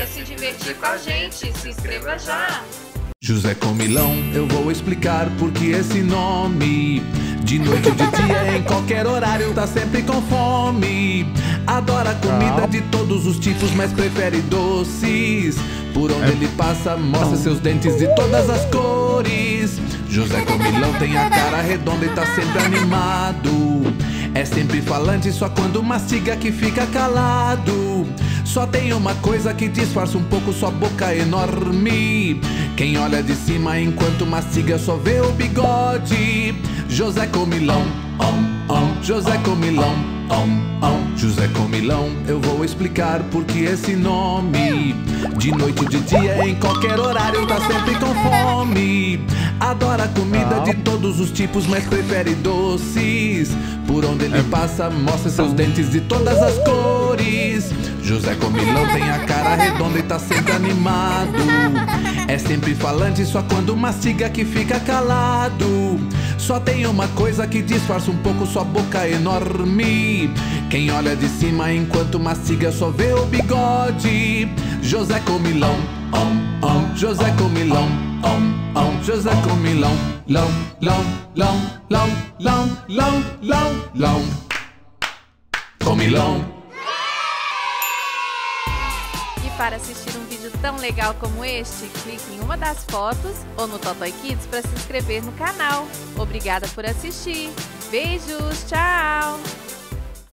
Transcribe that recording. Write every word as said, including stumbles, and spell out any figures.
Venha se divertir com a gente, se inscreva já! José Comilão, eu vou explicar por que esse nome. De noite ou de dia, em qualquer horário, tá sempre com fome. Adora comida de todos os tipos, mas prefere doces. Por onde ele passa, mostra seus dentes de todas as cores. José Comilão tem a cara redonda e tá sempre animado. É sempre falante, só quando mastiga que fica calado. Só tem uma coisa que disfarça um pouco sua boca enorme. Quem olha de cima enquanto mastiga só vê o bigode. José Comilão, om, om, José Comilão, om, om. José Comilão, eu vou explicar por que esse nome. De noite ou de dia, em qualquer horário, tá sempre com fome. Adora comida de todos os tipos, mas prefere doces. Por onde ele passa, mostra seus dentes de todas as cores. José Comilão tem a cara redonda e tá sempre animado. É sempre falante, só quando mastiga que fica calado. Só tem uma coisa que disfarça um pouco sua boca enorme. Quem olha de cima enquanto mastiga só vê o bigode. José Comilão, om, om, José Comilão, om, om, José Comilão, lão, lão, lão, lão, lão, lão, lão, lão. Comilão. E para assistir um vídeo tão legal como este, clique em uma das fotos ou no Totoy Kids para se inscrever no canal. Obrigada por assistir. Beijos, tchau!